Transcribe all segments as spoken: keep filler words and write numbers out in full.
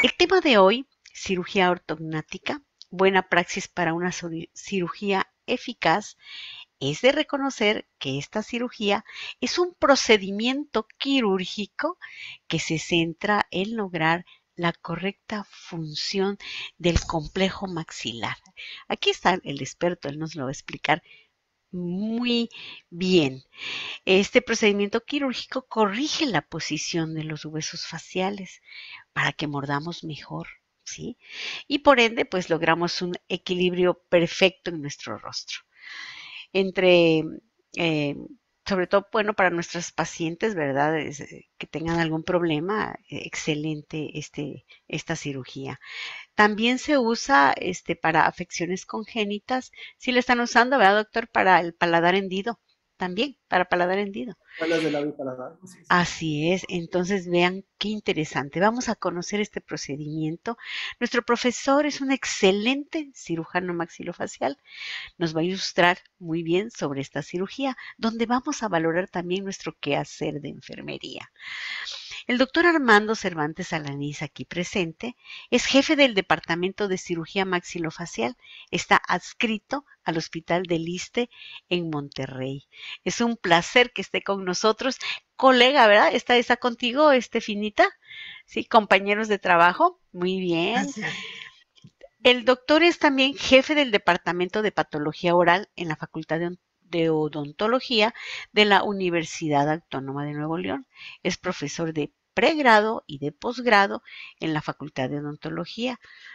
El tema de hoy, cirugía ortognática, buena praxis para una cirugía eficaz, es de reconocer que esta cirugía es un procedimiento quirúrgico que se centra en lograr la correcta función del complejo maxilar. Aquí está el experto, él nos lo va a explicar muy bien. Este procedimiento quirúrgico corrige la posición de los huesos faciales para que mordamos mejor, ¿sí? Y por ende, pues logramos un equilibrio perfecto en nuestro rostro. Entre, eh, sobre todo, bueno, para nuestras pacientes, ¿verdad? Es, eh, que tengan algún problema, eh, excelente este, esta cirugía. También se usa este, para afecciones congénitas. Sí le están usando, ¿verdad, doctor? Para el paladar hendido. También, para paladar hendido. Escuelas de labio paladar, así es. Así es, entonces vean qué interesante. Vamos a conocer este procedimiento. Nuestro profesor es un excelente cirujano maxilofacial. Nos va a ilustrar muy bien sobre esta cirugía, donde vamos a valorar también nuestro quehacer de enfermería. El doctor Armando Cervantes Alanís, aquí presente, es jefe del Departamento de Cirugía Maxilofacial. Está adscrito al Hospital del Iste en Monterrey. Es un placer que esté con nosotros. Colega, ¿verdad? ¿Está, está contigo, Estefinita? Sí, compañeros de trabajo. Muy bien. Así es. El doctor es también jefe del Departamento de Patología Oral en la Facultad de de Odontología de la Universidad Autónoma de Nuevo León. Es profesor de pregrado y de posgrado en la Facultad de Odontología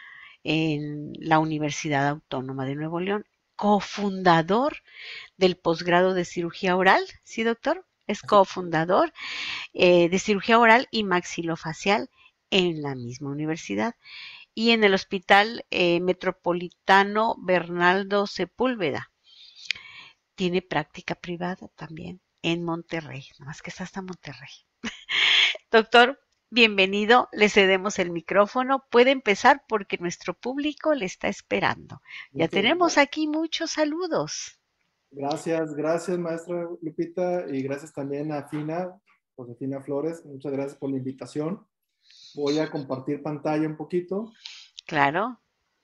en la Universidad Autónoma de Nuevo León. Cofundador del posgrado de cirugía oral, ¿sí, doctor? Es Así cofundador eh, de cirugía oral y maxilofacial en la misma universidad y en el Hospital eh, Metropolitano Bernardo Sepúlveda. Tiene práctica privada también en Monterrey, nada más que está hasta Monterrey. Doctor, bienvenido, le cedemos el micrófono. Puede empezar porque nuestro público le está esperando. Ya Listo. tenemos aquí muchos saludos. Gracias, gracias, maestra Lupita, y gracias también a Fina, Josefina Flores. Muchas gracias por la invitación. Voy a compartir pantalla un poquito Claro.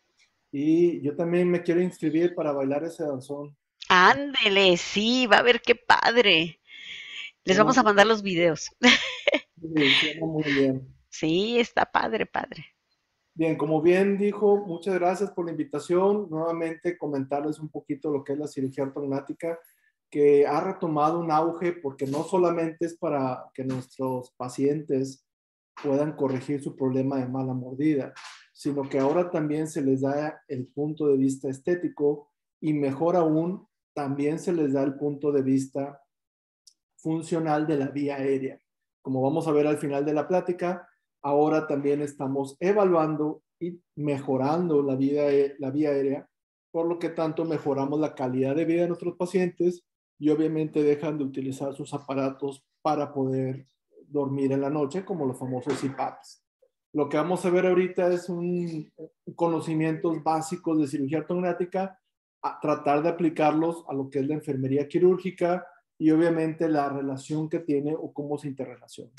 y yo también me quiero inscribir para bailar ese danzón. Ándele, sí, va a ver qué padre. Les Suena vamos a muy, mandar los videos. sí, suena muy bien. Sí, está padre, padre. Bien, como bien dijo, muchas gracias por la invitación. Nuevamente comentarles un poquito lo que es la cirugía ortognática, que ha retomado un auge porque no solamente es para que nuestros pacientes puedan corregir su problema de mala mordida, sino que ahora también se les da el punto de vista estético y mejor aún, también se les da el punto de vista funcional de la vía aérea. Como vamos a ver al final de la plática, ahora también estamos evaluando y mejorando la, vida, la vía aérea, por lo que tanto mejoramos la calidad de vida de nuestros pacientes y obviamente dejan de utilizar sus aparatos para poder dormir en la noche, como los famosos C PAPs. Lo que vamos a ver ahorita es un, conocimientos básicos de cirugía ortognática, a tratar de aplicarlos a lo que es la enfermería quirúrgica y obviamente la relación que tiene o cómo se interrelaciona.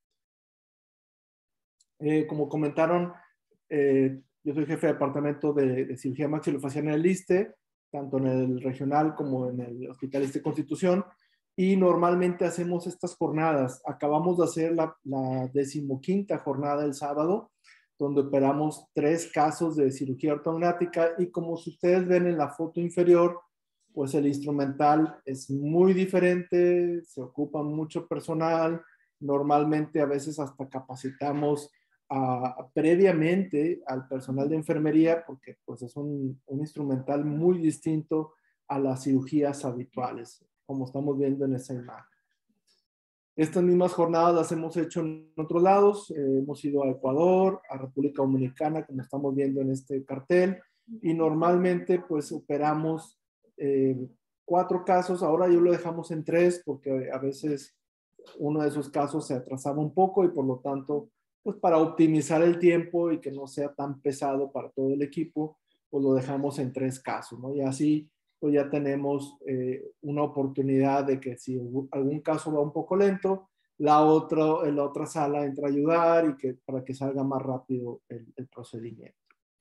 Eh, como comentaron, eh, yo soy jefe de departamento de, de cirugía maxilofacial en el ISSSTE, tanto en el regional como en el Hospital ISSSTE Constitución, y normalmente hacemos estas jornadas. Acabamos de hacer la, la decimoquinta jornada el sábado, donde operamos tres casos de cirugía ortognática y como ustedes ven en la foto inferior, pues el instrumental es muy diferente, se ocupa mucho personal, normalmente a veces hasta capacitamos a, previamente al personal de enfermería porque pues es un, un instrumental muy distinto a las cirugías habituales, como estamos viendo en esa imagen. Estas mismas jornadas las hemos hecho en otros lados, eh, hemos ido a Ecuador, a República Dominicana, como estamos viendo en este cartel, y normalmente pues operamos eh, cuatro casos, ahora yo lo dejamos en tres porque a veces uno de esos casos se atrasaba un poco y por lo tanto, pues para optimizar el tiempo y que no sea tan pesado para todo el equipo, pues lo dejamos en tres casos, ¿no? Y así pues ya tenemos eh, una oportunidad de que si algún caso va un poco lento, la otra, la otra sala entra a ayudar y que, para que salga más rápido el, el procedimiento.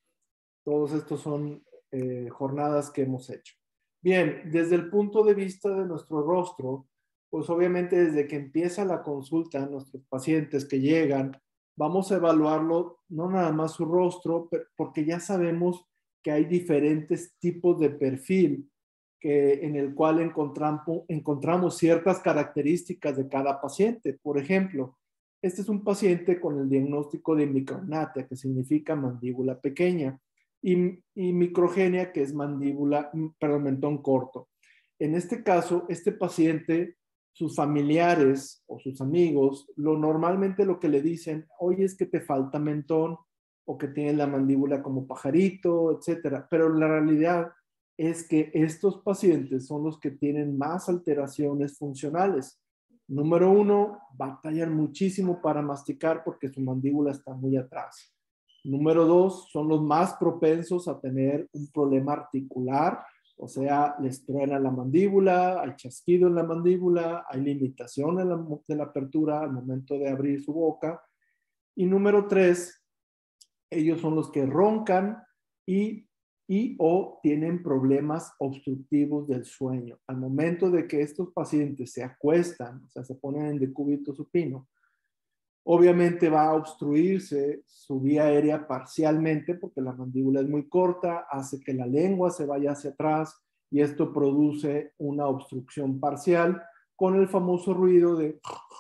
Todos estos son eh, jornadas que hemos hecho. Bien, desde el punto de vista de nuestro rostro, pues obviamente desde que empieza la consulta, nuestros pacientes que llegan, vamos a evaluarlo, no nada más su rostro, porque ya sabemos que hay diferentes tipos de perfil que, en el cual encontramos, encontramos ciertas características de cada paciente. Por ejemplo, este es un paciente con el diagnóstico de micrognatia, que significa mandíbula pequeña, y, y microgenia, que es mandíbula, perdón, mentón corto. En este caso, este paciente, sus familiares o sus amigos, lo normalmente lo que le dicen, oye, es que te falta mentón o que tienes la mandíbula como pajarito, etcétera. Pero la realidad es que estos pacientes son los que tienen más alteraciones funcionales. Número uno, batallan muchísimo para masticar porque su mandíbula está muy atrás. Número dos, son los más propensos a tener un problema articular, o sea, les truena la mandíbula, hay chasquido en la mandíbula, hay limitación en la, de la apertura al momento de abrir su boca. Y número tres, ellos son los que roncan y, y o tienen problemas obstructivos del sueño. Al momento de que estos pacientes se acuestan, o sea, se ponen en decúbito supino, obviamente va a obstruirse su vía aérea parcialmente porque la mandíbula es muy corta, hace que la lengua se vaya hacia atrás y esto produce una obstrucción parcial con el famoso ruido de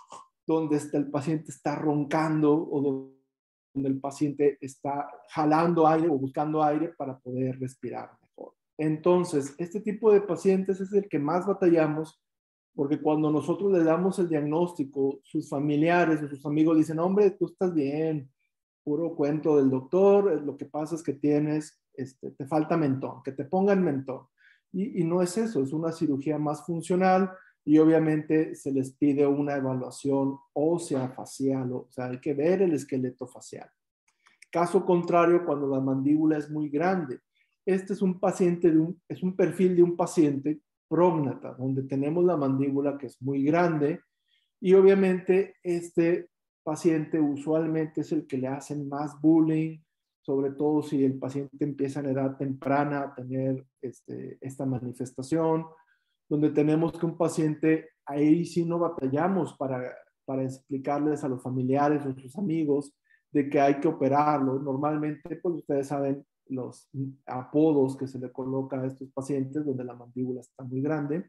donde está el paciente está roncando o donde el paciente está jalando aire o buscando aire para poder respirar mejor. Entonces, este tipo de pacientes es el que más batallamos porque cuando nosotros le damos el diagnóstico, sus familiares o sus amigos dicen, hombre, tú estás bien, puro cuento del doctor, lo que pasa es que tienes, este, te falta mentón, que te pongan mentón. Y, y no es eso, es una cirugía más funcional y obviamente se les pide una evaluación ósea facial, o sea, hay que ver el esqueleto facial. Caso contrario, cuando la mandíbula es muy grande. Este es un paciente, de un, es un perfil de un paciente prógnata, donde tenemos la mandíbula que es muy grande y obviamente este paciente usualmente es el que le hacen más bullying, sobre todo si el paciente empieza en edad temprana a tener este, esta manifestación, donde tenemos que un paciente, ahí sí no batallamos para, para explicarles a los familiares o a sus amigos de que hay que operarlo. Normalmente, pues ustedes saben los apodos que se le coloca a estos pacientes donde la mandíbula está muy grande.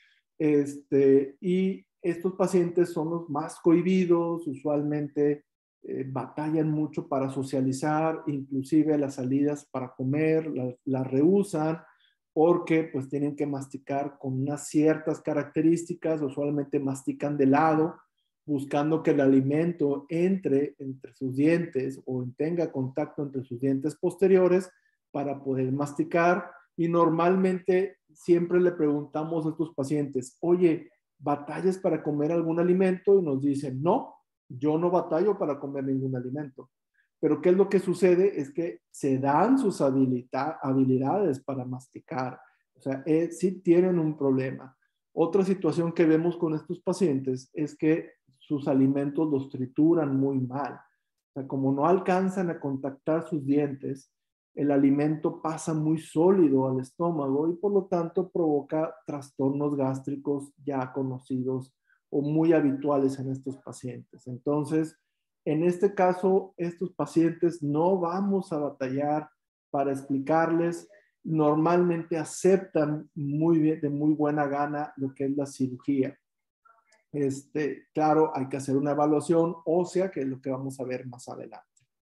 Este, y estos pacientes son los más cohibidos, usualmente eh, batallan mucho para socializar, inclusive las salidas para comer, las la rehusan porque pues tienen que masticar con unas ciertas características, usualmente mastican de lado, buscando que el alimento entre entre sus dientes o tenga contacto entre sus dientes posteriores para poder masticar. Y normalmente siempre le preguntamos a estos pacientes, oye, ¿batallas para comer algún alimento? Y nos dicen, no, yo no batallo para comer ningún alimento. Pero ¿qué es lo que sucede? Es que se dan sus habilita habilidades para masticar. O sea, eh, sí tienen un problema. Otra situación que vemos con estos pacientes es que sus alimentos los trituran muy mal. O sea, como no alcanzan a contactar sus dientes, el alimento pasa muy sólido al estómago y por lo tanto provoca trastornos gástricos ya conocidos o muy habituales en estos pacientes. Entonces, en este caso, estos pacientes no vamos a batallar para explicarles. Normalmente aceptan muy bien, de muy buena gana lo que es la cirugía. Este, claro, hay que hacer una evaluación ósea, que es lo que vamos a ver más adelante.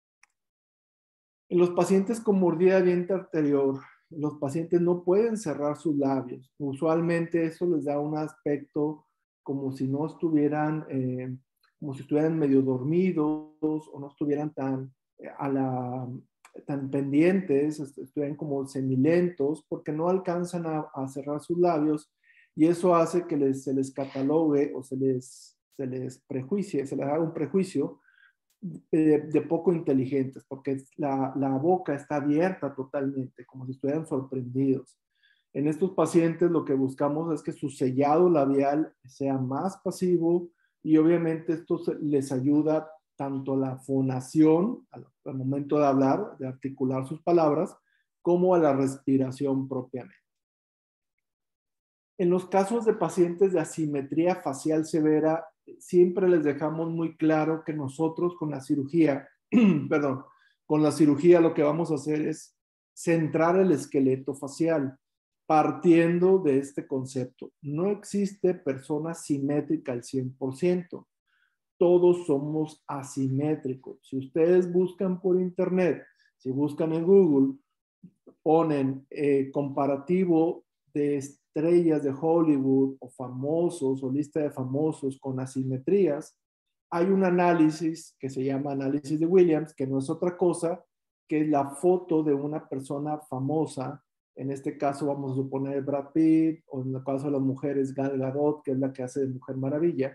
En los pacientes con mordida de diente anterior, los pacientes no pueden cerrar sus labios. Usualmente eso les da un aspecto como si no estuvieran, eh, como si estuvieran medio dormidos o no estuvieran tan, eh, a la, tan pendientes, estuvieran como semilentos porque no alcanzan a, a cerrar sus labios y eso hace que les, se les catalogue o se les, se les prejuicie, se les haga un prejuicio de, de poco inteligentes, porque la, la boca está abierta totalmente, como si estuvieran sorprendidos. En estos pacientes lo que buscamos es que su sellado labial sea más pasivo, y obviamente esto les ayuda tanto a la fonación, al, al momento de hablar, de articular sus palabras, como a la respiración propiamente. En los casos de pacientes de asimetría facial severa, siempre les dejamos muy claro que nosotros con la cirugía, perdón, con la cirugía lo que vamos a hacer es centrar el esqueleto facial, partiendo de este concepto. No existe persona simétrica al cien por ciento. Todos somos asimétricos. Si ustedes buscan por internet, si buscan en Google, ponen eh, comparativo de estrellas de Hollywood o famosos o lista de famosos con asimetrías, hay un análisis que se llama análisis de Williams, que no es otra cosa que la foto de una persona famosa. En este caso vamos a suponer Brad Pitt, o en el caso de las mujeres Gal Gadot, que es la que hace de Mujer Maravilla.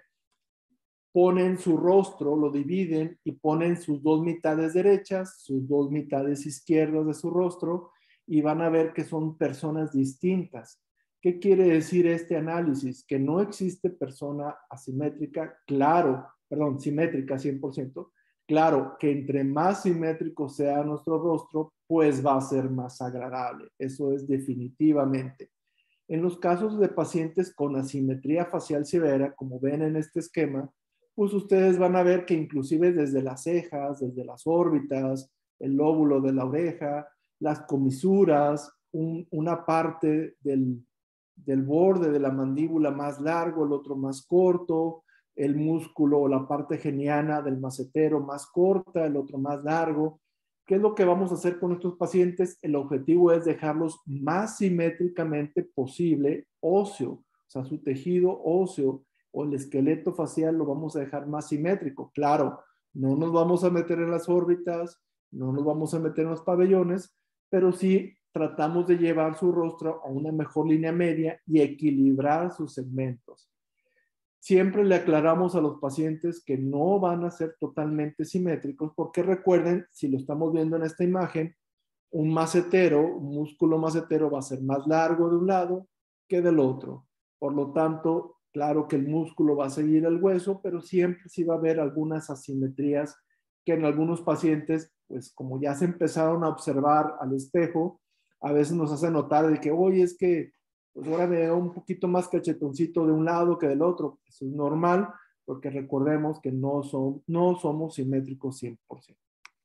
Ponen su rostro, lo dividen y ponen sus dos mitades derechas, sus dos mitades izquierdas de su rostro, y van a ver que son personas distintas. ¿Qué quiere decir este análisis? Que no existe persona asimétrica, claro, perdón, simétrica cien por ciento. Claro que entre más simétrico sea nuestro rostro, pues va a ser más agradable. Eso es definitivamente. En los casos de pacientes con asimetría facial severa, como ven en este esquema, pues ustedes van a ver que inclusive desde las cejas, desde las órbitas, el lóbulo de la oreja, las comisuras, un, una parte del, del borde de la mandíbula más largo, el otro más corto, el músculo o la parte geniana del macetero más corta, el otro más largo. ¿Qué es lo que vamos a hacer con estos pacientes? El objetivo es dejarlos más simétricamente posible óseo, o sea, su tejido óseo o el esqueleto facial lo vamos a dejar más simétrico. Claro, no nos vamos a meter en las órbitas, no nos vamos a meter en los pabellones, pero sí tratamos de llevar su rostro a una mejor línea media y equilibrar sus segmentos. Siempre le aclaramos a los pacientes que no van a ser totalmente simétricos, porque recuerden, si lo estamos viendo en esta imagen, un macetero, un músculo macetero va a ser más largo de un lado que del otro. Por lo tanto, claro que el músculo va a seguir el hueso, pero siempre sí va a haber algunas asimetrías que en algunos pacientes, pues como ya se empezaron a observar al espejo, a veces nos hace notar de que, oye, es que pues ahora me veo un poquito más cachetoncito de un lado que del otro. Eso es normal, porque recordemos que no, son, no somos simétricos cien por ciento.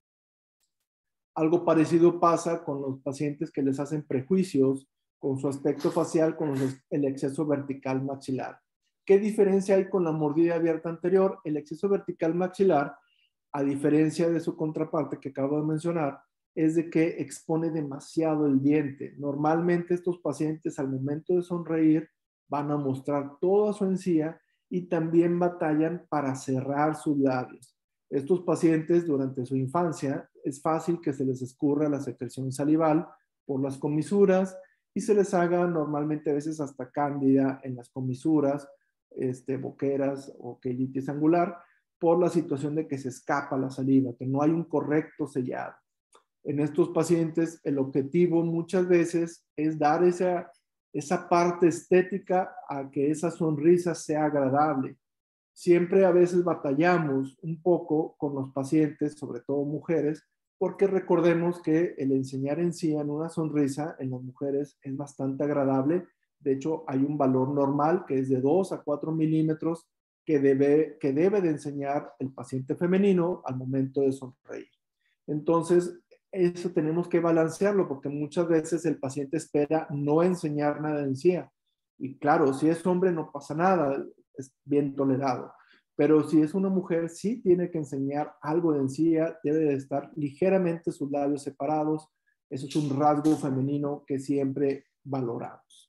Algo parecido pasa con los pacientes que les hacen prejuicios con su aspecto facial, con los, el exceso vertical maxilar. ¿Qué diferencia hay con la mordida abierta anterior? El exceso vertical maxilar, a diferencia de su contraparte que acabo de mencionar, es de que expone demasiado el diente. Normalmente estos pacientes al momento de sonreír van a mostrar toda su encía y también batallan para cerrar sus labios. Estos pacientes durante su infancia es fácil que se les escurra la secreción salival por las comisuras y se les haga normalmente a veces hasta cándida en las comisuras, este, boqueras o quelitis angular por la situación de que se escapa la saliva, que no hay un correcto sellado. En estos pacientes el objetivo muchas veces es dar esa, esa parte estética a que esa sonrisa sea agradable. Siempre a veces batallamos un poco con los pacientes, sobre todo mujeres, porque recordemos que el enseñar en sí en una sonrisa en las mujeres es bastante agradable. De hecho, hay un valor normal que es de dos a cuatro milímetros que debe, que debe de enseñar el paciente femenino al momento de sonreír. Entonces, eso tenemos que balancearlo porque muchas veces el paciente espera no enseñar nada de encía. Y claro, si es hombre no pasa nada, es bien tolerado. Pero si es una mujer, sí tiene que enseñar algo de encía, debe de estar ligeramente sus labios separados. Eso es un rasgo femenino que siempre valoramos.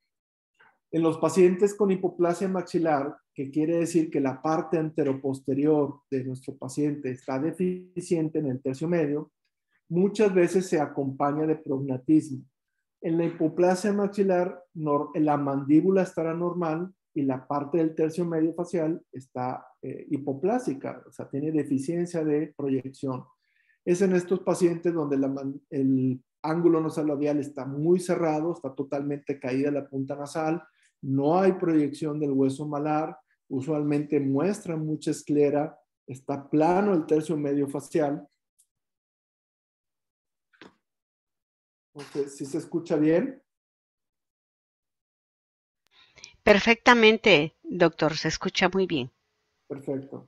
En los pacientes con hipoplasia maxilar, que quiere decir que la parte anteroposterior de nuestro paciente está deficiente en el tercio medio, muchas veces se acompaña de prognatismo. En la hipoplasia maxilar, la mandíbula estará normal y la parte del tercio medio facial está eh, hipoplásica, o sea, tiene deficiencia de proyección. Es en estos pacientes donde la, el ángulo nasolabial está muy cerrado, está totalmente caída la punta nasal, no hay proyección del hueso malar, usualmente muestra mucha esclera, está plano el tercio medio facial. Entonces, ¿sí se escucha bien? Perfectamente, doctor, se escucha muy bien. Perfecto.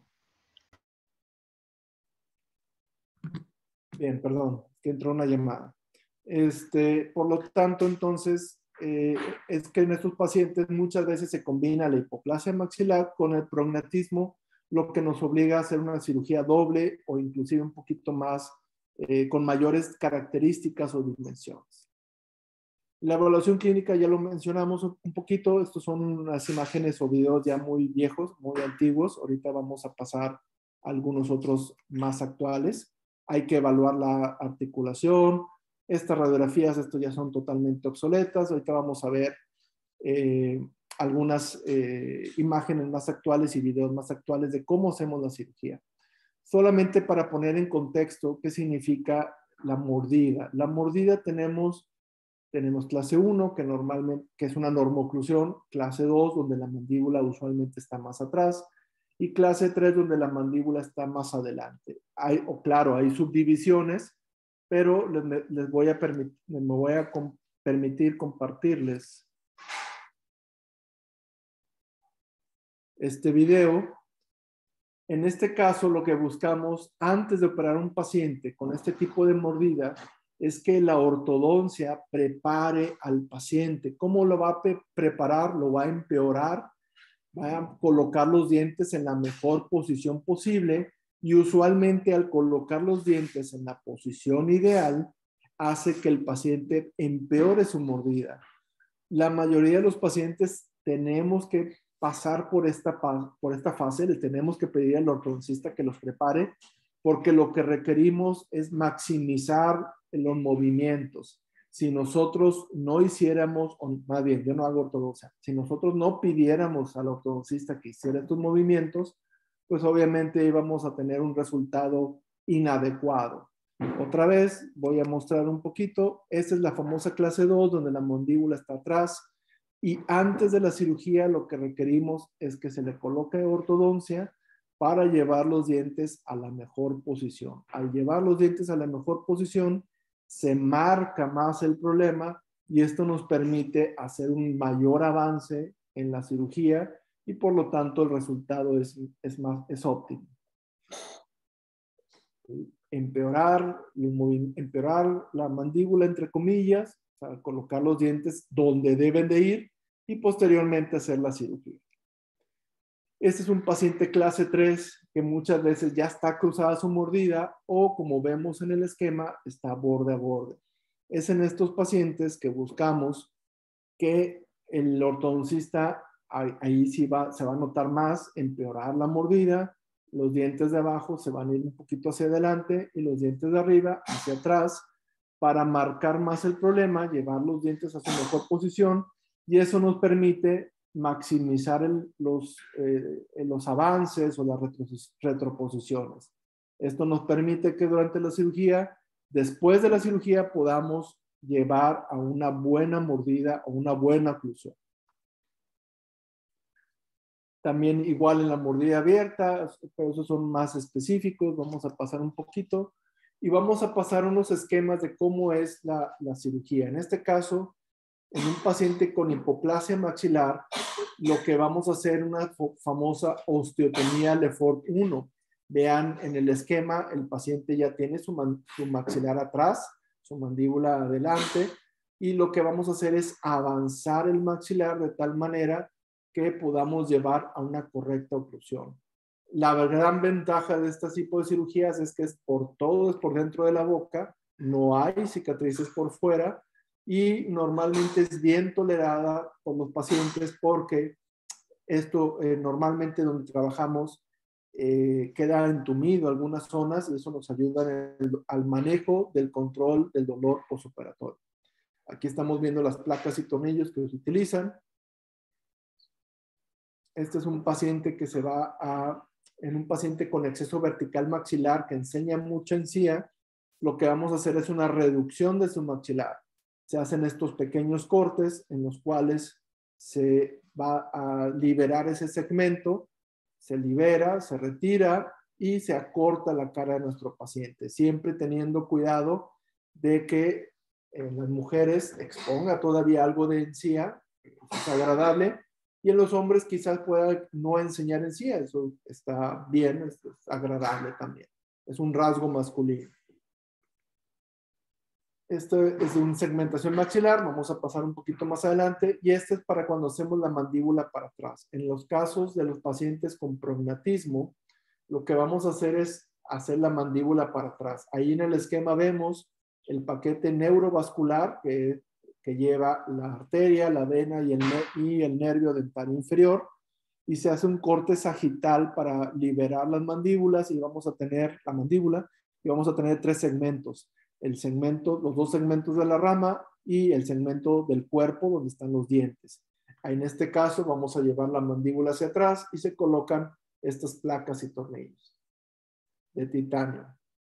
Bien, perdón, que entró una llamada. Este, por lo tanto, entonces, eh, es que en estos pacientes muchas veces se combina la hipoplasia maxilar con el prognatismo, lo que nos obliga a hacer una cirugía doble o inclusive un poquito más, eh, con mayores características o dimensiones. La evaluación clínica ya lo mencionamos un poquito, estos son unas imágenes o videos ya muy viejos, muy antiguos, ahorita vamos a pasar a algunos otros más actuales. Hay que evaluar la articulación, estas radiografías, estos ya son totalmente obsoletas, ahorita vamos a ver eh, algunas eh, imágenes más actuales y videos más actuales de cómo hacemos la cirugía. Solamente para poner en contexto qué significa la mordida. La mordida tenemos Tenemos clase uno, que normalmente que es una normoclusión, clase dos, donde la mandíbula usualmente está más atrás, y clase tres, donde la mandíbula está más adelante. Hay, o claro, hay subdivisiones, pero les, les voy a, permit, me voy a com, permitir compartirles este video. En este caso, lo que buscamos antes de operar a un paciente con este tipo de mordida es que la ortodoncia prepare al paciente. ¿Cómo lo va a preparar? Lo va a empeorar, va a colocar los dientes en la mejor posición posible y usualmente al colocar los dientes en la posición ideal hace que el paciente empeore su mordida. La mayoría de los pacientes tenemos que pasar por esta, por esta fase, le tenemos que pedir al ortodoncista que los prepare porque lo que requerimos es maximizar los movimientos. Si nosotros no hiciéramos, o más bien, yo no hago ortodoncia, si nosotros no pidiéramos al ortodoncista que hiciera estos movimientos, pues obviamente íbamos a tener un resultado inadecuado. Otra vez voy a mostrar un poquito. Esta es la famosa clase dos, donde la mandíbula está atrás. Y antes de la cirugía lo que requerimos es que se le coloque ortodoncia para llevar los dientes a la mejor posición. Al llevar los dientes a la mejor posición, se marca más el problema y esto nos permite hacer un mayor avance en la cirugía y por lo tanto el resultado es, es, más, es óptimo. Empeorar, empeorar la mandíbula, entre comillas, o sea, colocar los dientes donde deben de ir y posteriormente hacer la cirugía. Este es un paciente clase tres que muchas veces ya está cruzada su mordida o, como vemos en el esquema, está borde a borde. Es en estos pacientes que buscamos que el ortodoncista, ahí, ahí sí va, se va a notar más, empeorar la mordida, los dientes de abajo se van a ir un poquito hacia adelante y los dientes de arriba hacia atrás para marcar más el problema, llevar los dientes a su mejor posición y eso nos permite maximizar el, los, eh, los avances o las retro, retroposiciones. Esto nos permite que durante la cirugía, después de la cirugía, podamos llevar a una buena mordida o una buena oclusión. También igual en la mordida abierta, pero esos son más específicos. Vamos a pasar un poquito y vamos a pasar unos esquemas de cómo es la, la cirugía. En este caso, en un paciente con hipoplasia maxilar, lo que vamos a hacer es una famosa osteotomía Lefort uno. Vean en el esquema, el paciente ya tiene su, man, su maxilar atrás, su mandíbula adelante, y lo que vamos a hacer es avanzar el maxilar de tal manera que podamos llevar a una correcta oclusión. La gran ventaja de este tipo de cirugías es que es por todo, es por dentro de la boca, no hay cicatrices por fuera y normalmente es bien tolerada por los pacientes porque esto eh, normalmente donde trabajamos eh, queda entumido algunas zonas y eso nos ayuda en el, al manejo del control del dolor postoperatorio. Aquí estamos viendo las placas y tornillos que se utilizan. Este es un paciente que se va a, en un paciente con exceso vertical maxilar que enseña mucha encía, lo que vamos a hacer es una reducción de su maxilar. Se hacen estos pequeños cortes en los cuales se va a liberar ese segmento se libera, se retira y se acorta la cara de nuestro paciente, siempre teniendo cuidado de que en las mujeres exponga todavía algo de encía, es agradable, y en los hombres quizás pueda no enseñar encía, eso está bien, es, es agradable también, es un rasgo masculino. Esto es una segmentación maxilar, vamos a pasar un poquito más adelante, y este es para cuando hacemos la mandíbula para atrás. En los casos de los pacientes con prognatismo, lo que vamos a hacer es hacer la mandíbula para atrás. Ahí en el esquema vemos el paquete neurovascular que, que lleva la arteria, la vena y el, y el nervio dental inferior, y se hace un corte sagital para liberar las mandíbulas, y vamos a tener la mandíbula, y vamos a tener tres segmentos. El segmento, los dos segmentos de la rama y el segmento del cuerpo donde están los dientes. En este caso vamos a llevar la mandíbula hacia atrás y se colocan estas placas y tornillos de titanio.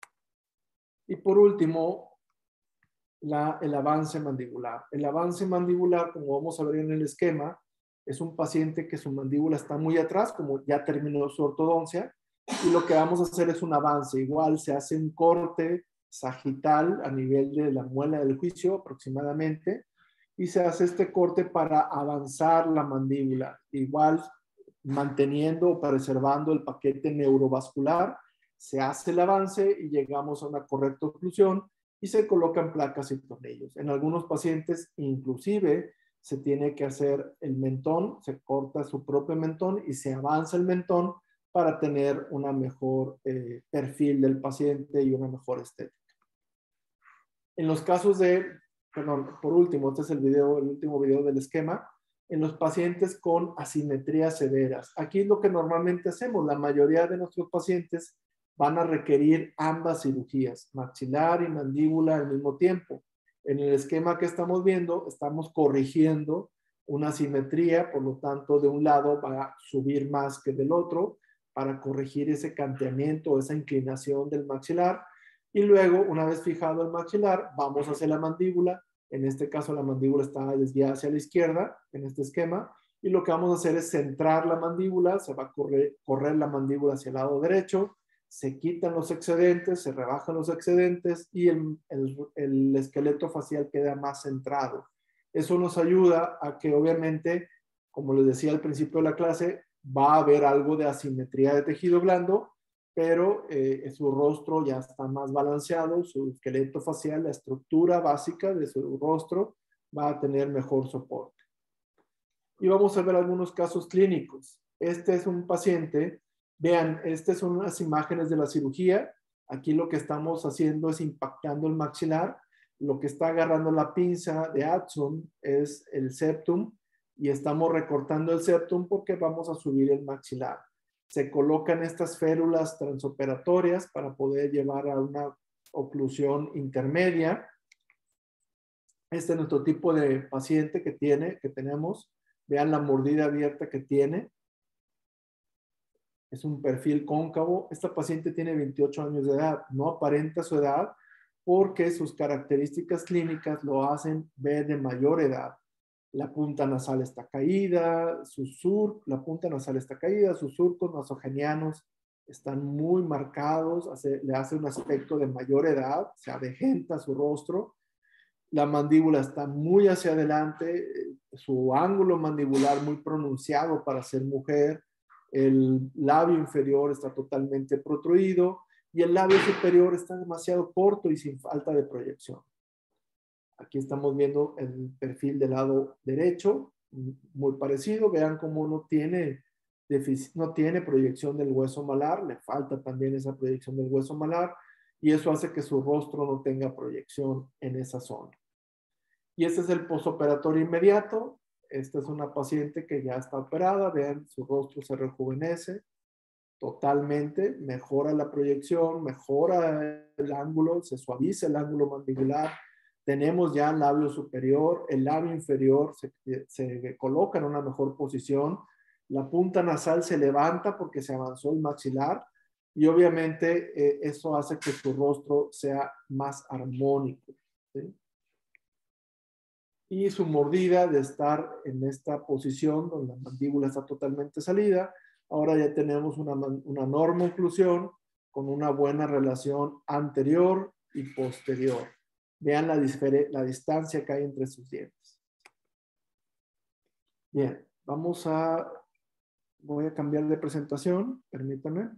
Y por último, la, el avance mandibular. El avance mandibular, como vamos a ver en el esquema, es un paciente que su mandíbula está muy atrás, como ya terminó su ortodoncia, y lo que vamos a hacer es un avance. Igual se hace un corte sagital a nivel de la muela del juicio aproximadamente, y se hace este corte para avanzar la mandíbula, igual manteniendo o preservando el paquete neurovascular. Se hace el avance y llegamos a una correcta oclusión y se colocan placas y tornillos. En algunos pacientes inclusive se tiene que hacer el mentón, se corta su propio mentón y se avanza el mentón para tener una mejor eh, perfil del paciente y una mejor estética. En los casos de, perdón, por último, este es el video, el último video del esquema, en los pacientes con asimetrías severas. Aquí es lo que normalmente hacemos. La mayoría de nuestros pacientes van a requerir ambas cirugías, maxilar y mandíbula al mismo tiempo. En el esquema que estamos viendo, estamos corrigiendo una asimetría, por lo tanto, de un lado va a subir más que del otro para corregir ese canteamiento, esa inclinación del maxilar. Y luego, una vez fijado el maxilar, vamos hacia la mandíbula. En este caso, la mandíbula está desviada hacia la izquierda, en este esquema. Y lo que vamos a hacer es centrar la mandíbula, se va a correr, correr la mandíbula hacia el lado derecho, se quitan los excedentes, se rebajan los excedentes y el, el, el esqueleto facial queda más centrado. Eso nos ayuda a que, obviamente, como les decía al principio de la clase, va a haber algo de asimetría de tejido blando, pero eh, su rostro ya está más balanceado, su esqueleto facial, la estructura básica de su rostro va a tener mejor soporte. Y vamos a ver algunos casos clínicos. Este es un paciente, vean, estas son unas imágenes de la cirugía. Aquí lo que estamos haciendo es impactando el maxilar. Lo que está agarrando la pinza de Adson es el septum y estamos recortando el septum porque vamos a subir el maxilar. Se colocan estas férulas transoperatorias para poder llevar a una oclusión intermedia. Este es nuestro tipo de paciente que tiene, que tenemos. Vean la mordida abierta que tiene. Es un perfil cóncavo. Esta paciente tiene veintiocho años de edad. No aparenta su edad porque sus características clínicas lo hacen ver de mayor edad. La punta nasal está caída, su sur, la punta nasal está caída, sus surcos nasogenianos están muy marcados, hace, le hace un aspecto de mayor edad, se avejenta su rostro. La mandíbula está muy hacia adelante, su ángulo mandibular muy pronunciado para ser mujer, el labio inferior está totalmente protruido y el labio superior está demasiado corto y sin falta de proyección. Aquí estamos viendo el perfil del lado derecho, muy parecido. Vean cómo no tiene, no tiene proyección del hueso malar, le falta también esa proyección del hueso malar y eso hace que su rostro no tenga proyección en esa zona. Y este es el postoperatorio inmediato. Esta es una paciente que ya está operada. Vean, su rostro se rejuvenece totalmente, mejora la proyección, mejora el ángulo, se suaviza el ángulo mandibular. Tenemos ya el labio superior, el labio inferior se, se coloca en una mejor posición, la punta nasal se levanta porque se avanzó el maxilar y obviamente eh, eso hace que su rostro sea más armónico, ¿sí? Y su mordida de estar en esta posición donde la mandíbula está totalmente salida, ahora ya tenemos una, una normo-oclusión con una buena relación anterior y posterior. Vean la, la distancia que hay entre sus dientes. Bien, vamos a, voy a cambiar de presentación, permítanme.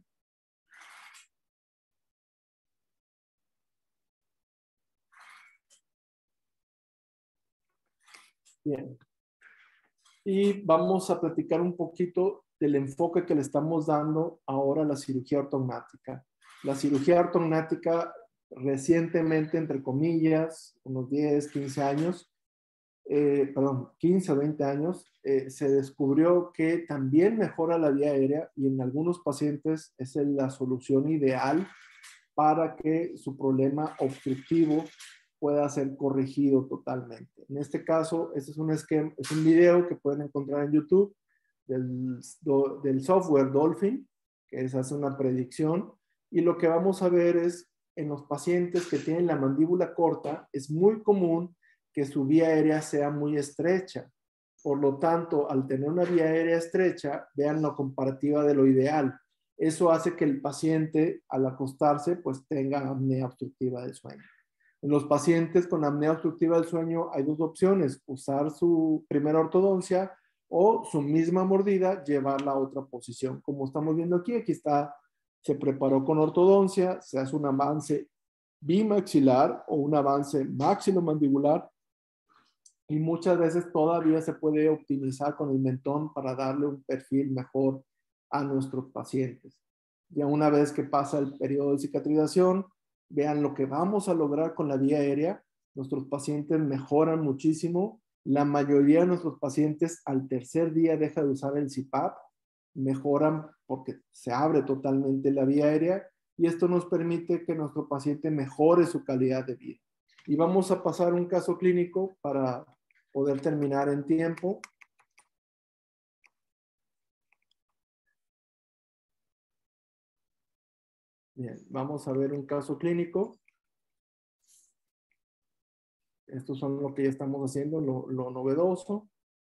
Bien. Y vamos a platicar un poquito del enfoque que le estamos dando ahora a la cirugía ortognática. La cirugía ortognática recientemente, entre comillas, unos diez, quince años, eh, perdón, quince o veinte años, eh, se descubrió que también mejora la vía aérea y en algunos pacientes es la solución ideal para que su problema obstructivo pueda ser corregido totalmente. En este caso, este es un esquema, es un video que pueden encontrar en YouTube del, del software Dolphin, que es, hace una predicción, y lo que vamos a ver es en los pacientes que tienen la mandíbula corta, es muy común que su vía aérea sea muy estrecha. Por lo tanto, al tener una vía aérea estrecha, vean la comparativa de lo ideal. Eso hace que el paciente, al acostarse, pues tenga apnea obstructiva del sueño. En los pacientes con apnea obstructiva del sueño hay dos opciones: usar su primera ortodoncia o su misma mordida, llevarla a otra posición. Como estamos viendo aquí, aquí está, se preparó con ortodoncia, se hace un avance bimaxilar o un avance maxilomandibular y muchas veces todavía se puede optimizar con el mentón para darle un perfil mejor a nuestros pacientes. Ya una vez que pasa el periodo de cicatrización, vean lo que vamos a lograr con la vía aérea. Nuestros pacientes mejoran muchísimo. La mayoría de nuestros pacientes al tercer día deja de usar el C P A P, mejoran porque se abre totalmente la vía aérea y esto nos permite que nuestro paciente mejore su calidad de vida. Y vamos a pasar un caso clínico para poder terminar en tiempo. Bien, vamos a ver un caso clínico. Estos son lo que ya estamos haciendo, lo, lo novedoso.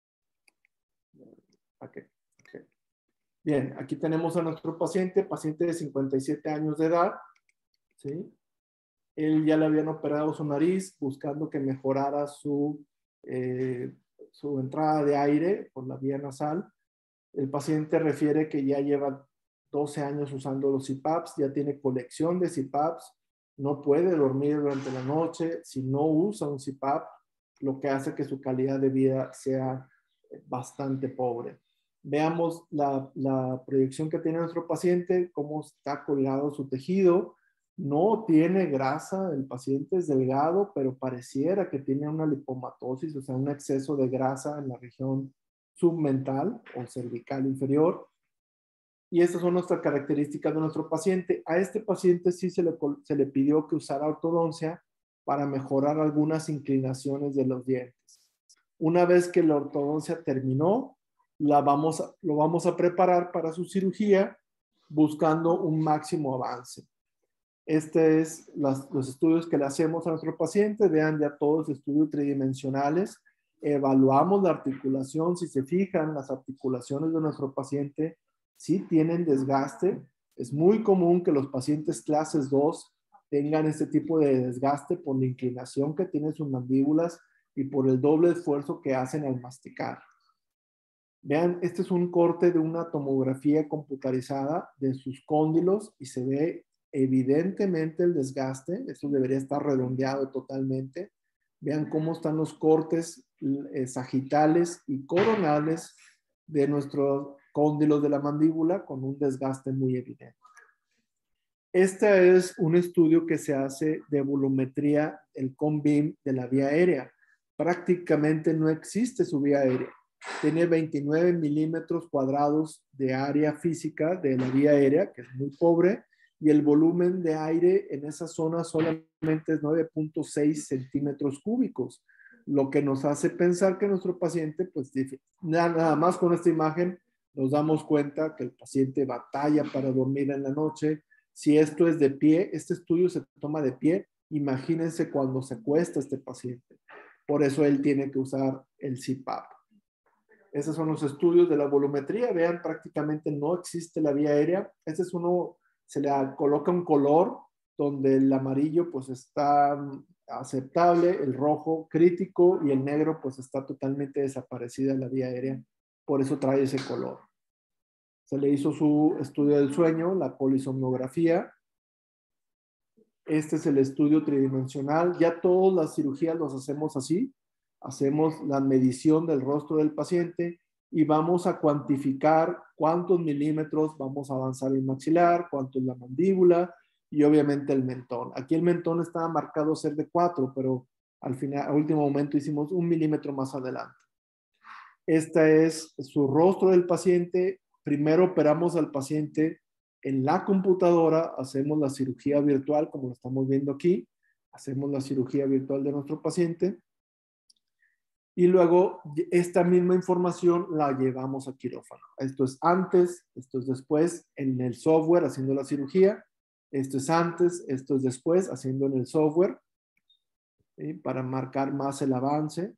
Okay, okay. Bien, aquí tenemos a nuestro paciente, paciente de cincuenta y siete años de edad. ¿Sí? Él ya le habían operado su nariz buscando que mejorara su, eh, su entrada de aire por la vía nasal. El paciente refiere que ya lleva doce años usando los C P A Ps, ya tiene colección de C P A Ps, no puede dormir durante la noche si no usa un C P A P, lo que hace que su calidad de vida sea bastante pobre. Veamos la, la proyección que tiene nuestro paciente, cómo está colgado su tejido. No tiene grasa, el paciente es delgado, pero pareciera que tiene una lipomatosis, o sea, un exceso de grasa en la región submental o cervical inferior. Y estas son nuestras características de nuestro paciente. A este paciente sí se le, se le pidió que usara ortodoncia para mejorar algunas inclinaciones de los dientes. Una vez que la ortodoncia terminó, la vamos a, lo vamos a preparar para su cirugía buscando un máximo avance. Este es las, los estudios que le hacemos a nuestro paciente. Vean ya todos estudios tridimensionales. Evaluamos la articulación. Si se fijan, las articulaciones de nuestro paciente sí tienen desgaste. Es muy común que los pacientes clases dos tengan este tipo de desgaste por la inclinación que tienen sus mandíbulas y por el doble esfuerzo que hacen al masticar. Vean, este es un corte de una tomografía computarizada de sus cóndilos y se ve evidentemente el desgaste. Esto debería estar redondeado totalmente. Vean cómo están los cortes eh, sagitales y coronales de nuestros cóndilos de la mandíbula con un desgaste muy evidente. Este es un estudio que se hace de volumetría, el CONBEAM de la vía aérea. Prácticamente no existe su vía aérea. Tiene veintinueve milímetros cuadrados de área física de la vía aérea, que es muy pobre, y el volumen de aire en esa zona solamente es nueve punto seis centímetros cúbicos, lo que nos hace pensar que nuestro paciente, pues nada más con esta imagen nos damos cuenta que el paciente batalla para dormir en la noche. Si esto es de pie, este estudio se toma de pie, imagínense cuando se acuesta este paciente. Por eso él tiene que usar el C P A P. Esos son los estudios de la volumetría. Vean, prácticamente no existe la vía aérea. Este es uno, se le coloca un color donde el amarillo pues está aceptable, el rojo crítico y el negro pues está totalmente desaparecida la vía aérea. Por eso trae ese color. Se le hizo su estudio del sueño, la polisomnografía. Este es el estudio tridimensional. Ya todas las cirugías los hacemos así. Hacemos la medición del rostro del paciente y vamos a cuantificar cuántos milímetros vamos a avanzar el maxilar, cuánto es la mandíbula y obviamente el mentón. Aquí el mentón estaba marcado ser de cuatro, pero al final, a último momento hicimos un milímetro más adelante. Este es su rostro del paciente. Primero operamos al paciente en la computadora, hacemos la cirugía virtual, como lo estamos viendo aquí. Hacemos la cirugía virtual de nuestro paciente. Y luego esta misma información la llevamos a quirófano. Esto es antes, esto es después en el software haciendo la cirugía. Esto es antes, esto es después haciendo en el software. ¿Sí? Para marcar más el avance.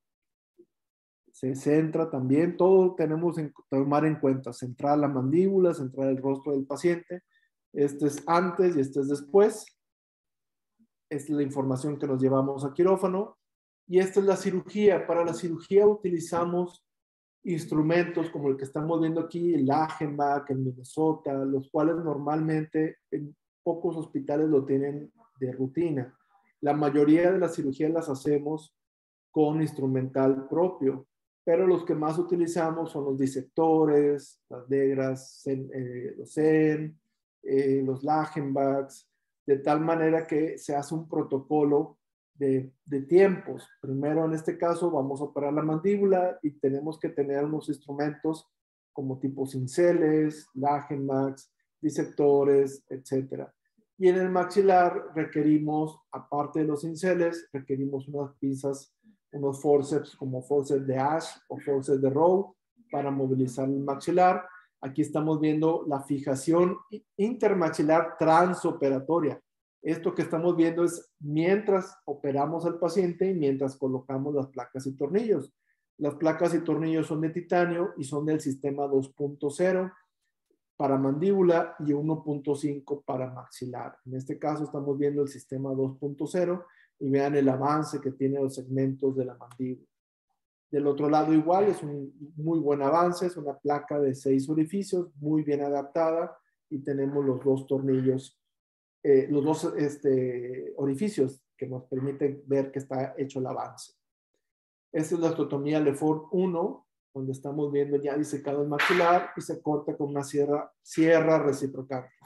Se centra también, todo tenemos que tomar en cuenta. Centrar la mandíbula, centrar el rostro del paciente. Este es antes y este es después. Esta es la información que nos llevamos a quirófano. Y esta es la cirugía. Para la cirugía utilizamos instrumentos como el que estamos viendo aquí, el Agenbach, en Minnesota, los cuales normalmente en pocos hospitales lo tienen de rutina. La mayoría de las cirugías las hacemos con instrumental propio, pero los que más utilizamos son los disectores, las Degras, eh, los Zen, eh, los Lachenbachs, de tal manera que se hace un protocolo De, de tiempos. Primero, en este caso, vamos a operar la mandíbula y tenemos que tener unos instrumentos como tipo cinceles, Lachenbachs, disectores, etcétera. Y en el maxilar requerimos, aparte de los cinceles, requerimos unas pinzas, unos forceps como forceps de Ash o forceps de Rowe para movilizar el maxilar. Aquí estamos viendo la fijación intermaxilar transoperatoria. Esto que estamos viendo es mientras operamos al paciente y mientras colocamos las placas y tornillos. Las placas y tornillos son de titanio y son del sistema dos punto cero para mandíbula y uno punto cinco para maxilar. En este caso estamos viendo el sistema dos punto cero y vean el avance que tiene los segmentos de la mandíbula. Del otro lado igual es un muy buen avance, es una placa de seis orificios, muy bien adaptada y tenemos los dos tornillos Eh, los dos este, orificios que nos permiten ver que está hecho el avance. Esta es la osteotomía Lefort uno, donde estamos viendo ya disecado el maxilar y se corta con una sierra, sierra reciprocante.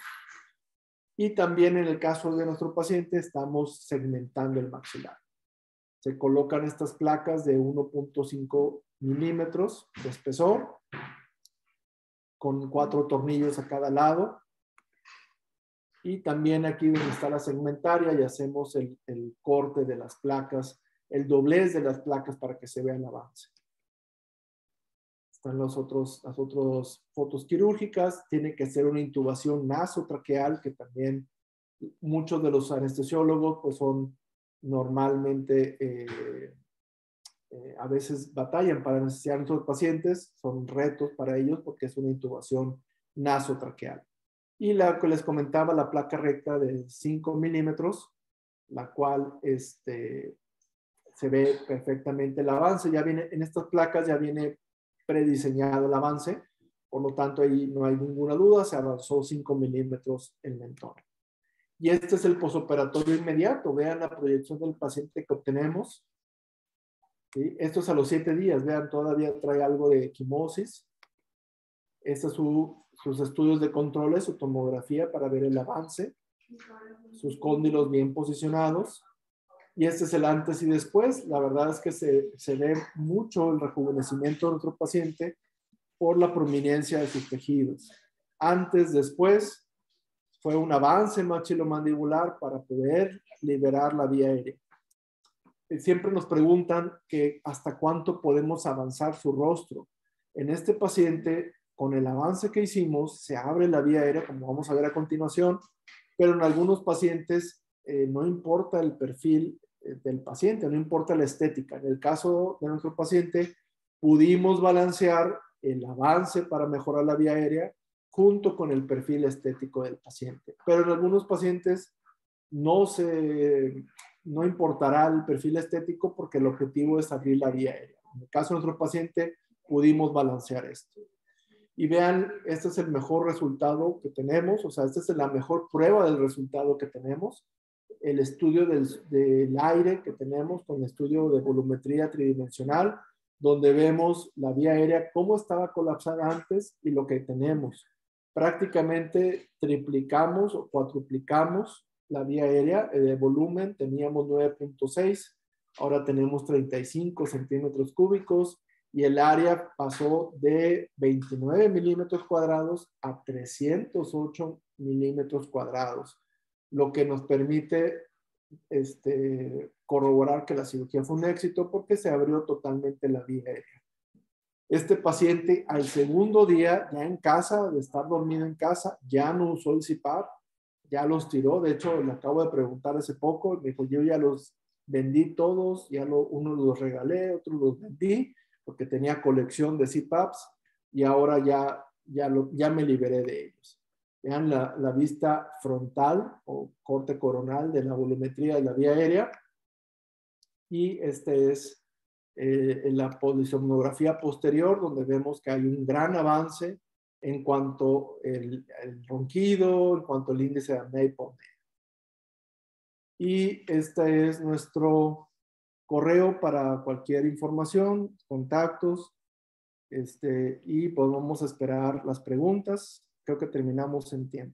Y también en el caso de nuestro paciente estamos segmentando el maxilar. Se colocan estas placas de uno punto cinco milímetros de espesor con cuatro tornillos a cada lado. Y también aquí donde está la segmentaria y hacemos el, el corte de las placas, el doblez de las placas para que se vea el avance. Están los otros, las otras fotos quirúrgicas. Tiene que ser una intubación nasotraqueal, que también muchos de los anestesiólogos pues son normalmente, eh, eh, a veces batallan para anestesiar a nuestros pacientes. Son retos para ellos porque es una intubación nasotraqueal. Y la que les comentaba, la placa recta de cinco milímetros, la cual este, se ve perfectamente el avance. Ya viene, en estas placas ya viene prediseñado el avance, por lo tanto ahí no hay ninguna duda, se avanzó cinco milímetros el mentón. Y este es el posoperatorio inmediato. Vean la proyección del paciente que obtenemos. ¿Sí? Esto es a los siete días. Vean, todavía trae algo de equimosis. Este es su, sus estudios de controles, su tomografía para ver el avance, sus cóndilos bien posicionados. Y este es el antes y después. La verdad es que se, se ve mucho el rejuvenecimiento de nuestro paciente por la prominencia de sus tejidos. Antes, después, fue un avance maxilomandibular para poder liberar la vía aérea. Siempre nos preguntan que hasta cuánto podemos avanzar su rostro. En este paciente, con el avance que hicimos, se abre la vía aérea, como vamos a ver a continuación, pero en algunos pacientes eh, no importa el perfil eh, del paciente, no importa la estética. En el caso de nuestro paciente, pudimos balancear el avance para mejorar la vía aérea junto con el perfil estético del paciente. Pero en algunos pacientes no, se, no importará el perfil estético porque el objetivo es abrir la vía aérea. En el caso de nuestro paciente, pudimos balancear esto. Y vean, este es el mejor resultado que tenemos, o sea, esta es la mejor prueba del resultado que tenemos. El estudio del, del aire que tenemos con el estudio de volumetría tridimensional, donde vemos la vía aérea, cómo estaba colapsada antes y lo que tenemos. Prácticamente triplicamos o cuatruplicamos la vía aérea. De volumen teníamos nueve punto seis, ahora tenemos treinta y cinco centímetros cúbicos, y el área pasó de veintinueve milímetros cuadrados a trescientos ocho milímetros cuadrados, lo que nos permite este, corroborar que la cirugía fue un éxito porque se abrió totalmente la vía aérea. Este paciente al segundo día, ya en casa, de estar dormido en casa, ya no usó el C P A P, ya los tiró. De hecho, le acabo de preguntar hace poco, me dijo, yo ya los vendí todos, ya lo, unos los regalé, otros los vendí, porque tenía colección de C P A Ps y ahora ya, ya, lo, ya me liberé de ellos. Vean la, la vista frontal o corte coronal de la volumetría de la vía aérea. Y este es eh, la polisomnografía posterior, donde vemos que hay un gran avance en cuanto el, el ronquido, en cuanto el índice de apnea y hipopnea. Y este es nuestro correo para cualquier información, contactos, este, y podemos esperar las preguntas. Creo que terminamos en tiempo.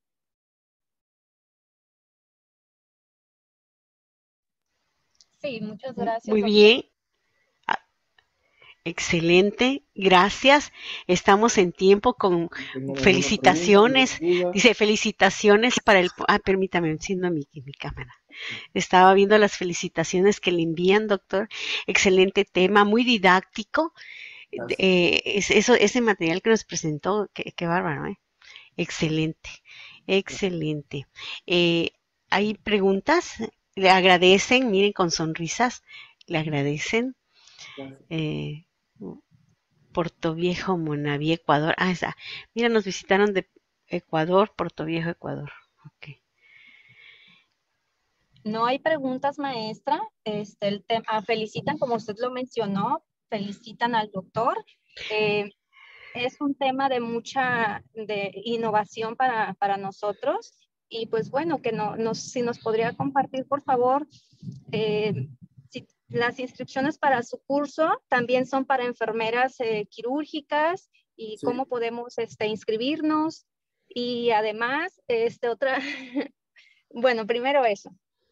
Sí, muchas gracias, Muy doctor. bien. Ah, excelente, gracias. Estamos en tiempo con felicitaciones. Dice felicitaciones para el... Ah, permítame, enciendo mi, mi cámara. Estaba viendo las felicitaciones que le envían, doctor. Excelente tema, muy didáctico. Eh, es, eso, ese material que nos presentó, qué, qué bárbaro, ¿eh? Excelente, excelente. Eh, hay preguntas, le agradecen, miren con sonrisas, le agradecen. Eh, Portoviejo, Monaví, Ecuador. Ah, esa. Mira, nos visitaron de Ecuador, Portoviejo, Ecuador. Okay. No hay preguntas, maestra. Este, el tema, felicitan, como usted lo mencionó, felicitan al doctor. Eh, es un tema de mucha de innovación para, para nosotros. Y pues bueno, que no, nos, si nos podría compartir, por favor, eh, si, las inscripciones para su curso también son para enfermeras eh, quirúrgicas y sí. Cómo podemos este, inscribirnos. Y además, este, otra, bueno, primero eso.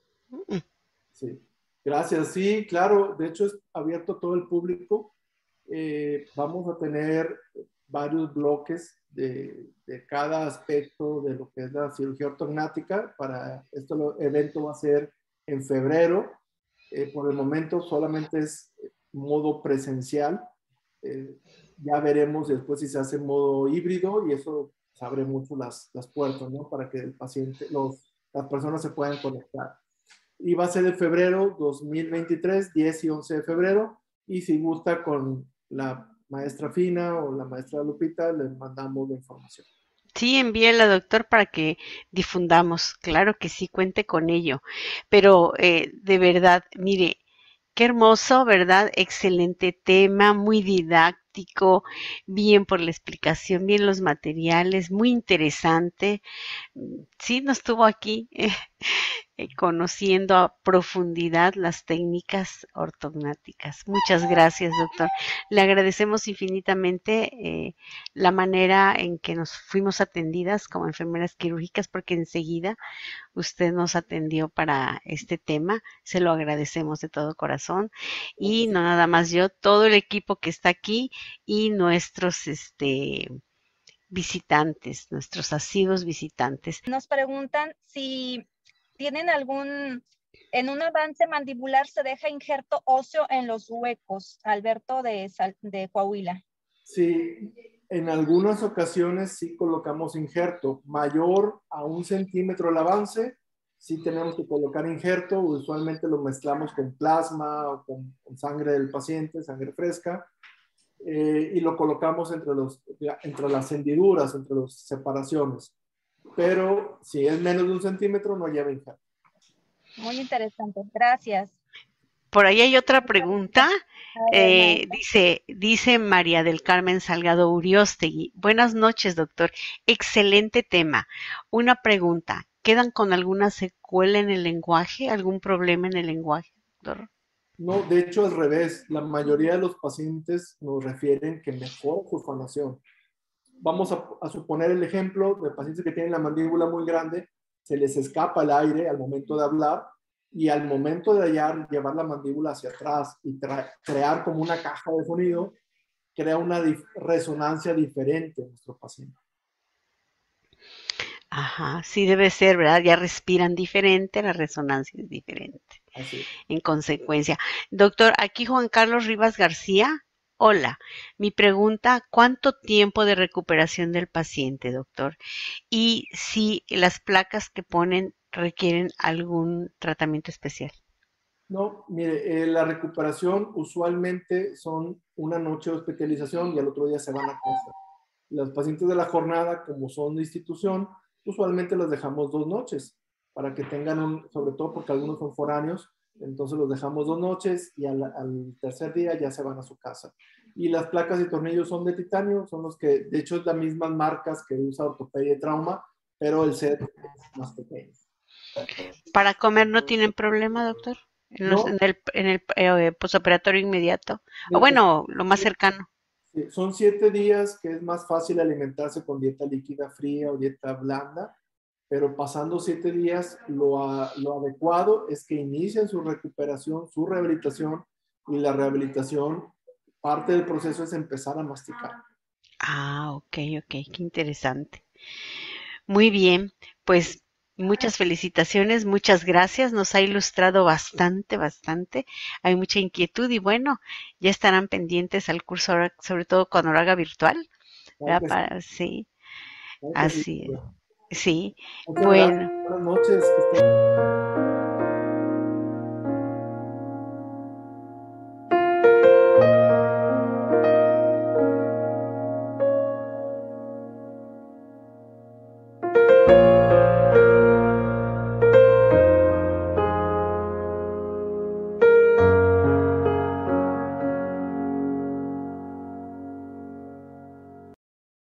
Sí, gracias. Sí, claro, de hecho es abierto a todo el público. Eh, vamos a tener varios bloques de, de cada aspecto de lo que es la cirugía ortognática. Para este evento va a ser en febrero. Eh, por el momento solamente es modo presencial. Eh, ya veremos después si se hace modo híbrido y eso abre mucho las, las puertas, ¿no? Para que el paciente, los, las personas se puedan conectar. Y va a ser en febrero dos mil veintitrés, diez y once de febrero. Y si gusta con la maestra Fina o la maestra Lupita, les mandamos la información. Sí, envíela, doctor, para que difundamos. Claro que sí, cuente con ello. Pero eh, de verdad, mire, qué hermoso, ¿verdad? Excelente tema, muy didáctico, bien por la explicación, bien los materiales, muy interesante. Sí, nos tuvo aquí eh, eh, conociendo a profundidad las técnicas ortognáticas. Muchas gracias, doctor. Le agradecemos infinitamente eh, la manera en que nos fuimos atendidas como enfermeras quirúrgicas, porque enseguida usted nos atendió para este tema. Se lo agradecemos de todo corazón. Y no nada más yo, todo el equipo que está aquí y nuestros este, visitantes, nuestros asiduos visitantes. Nos preguntan si tienen algún, en un avance mandibular se deja injerto óseo en los huecos. Alberto de, de Coahuila. Sí, en algunas ocasiones sí colocamos injerto. Mayor a un centímetro el avance, sí tenemos que colocar injerto. Usualmente lo mezclamos con plasma o con, con sangre del paciente, sangre fresca. eh, y lo colocamos entre, los, entre las hendiduras, entre las separaciones. Pero si es menos de un centímetro, no lleva injerto. Muy interesante, gracias. Por ahí hay otra pregunta. A ver, Eh, maestra. dice, dice María del Carmen Salgado Uriostegui. Buenas noches, doctor. Excelente tema. Una pregunta. ¿Quedan con alguna secuela en el lenguaje? ¿Algún problema en el lenguaje, doctor? No, de hecho, al revés. La mayoría de los pacientes nos refieren que mejora su fonación. Vamos a, a suponer el ejemplo de pacientes que tienen la mandíbula muy grande, se les escapa el aire al momento de hablar y al momento de hallar, llevar la mandíbula hacia atrás y crear como una caja de sonido, crea una dif resonancia diferente en nuestro paciente. Ajá, sí debe ser, ¿verdad? Ya respiran diferente, la resonancia es diferente. Así es. En consecuencia. Doctor, aquí Juan Carlos Rivas García. Hola, mi pregunta, ¿cuánto tiempo de recuperación del paciente, doctor? Y si las placas que ponen requieren algún tratamiento especial. No, mire, eh, la recuperación usualmente son una noche de hospitalización y al otro día se van a casa. Los pacientes de la jornada, como son de institución, usualmente los dejamos dos noches para que tengan un, sobre todo porque algunos son foráneos, entonces los dejamos dos noches y al, al tercer día ya se van a su casa. Y las placas y tornillos son de titanio, son los que, de hecho, es las mismas marcas que usa Ortopedia y Trauma, pero el set es más pequeño. ¿Para comer no tienen problema, doctor? En, los, No, en el, en el eh, posoperatorio inmediato. de O hecho, bueno, lo más cercano. son siete días que es más fácil alimentarse con dieta líquida fría o dieta blanda, pero pasando siete días lo, a, lo adecuado es que inicien su recuperación, su rehabilitación, y la rehabilitación, parte del proceso es empezar a masticar. Ah, ok, ok, qué interesante. Muy bien, pues muchas felicitaciones, muchas gracias, nos ha ilustrado bastante, bastante, hay mucha inquietud y bueno, ya estarán pendientes al curso ahora, sobre todo cuando lo haga virtual, Claro ¿verdad? que sí, Para, sí, claro que sí. así es, sí, Muchas gracias, bueno. buenas noches. Que estén...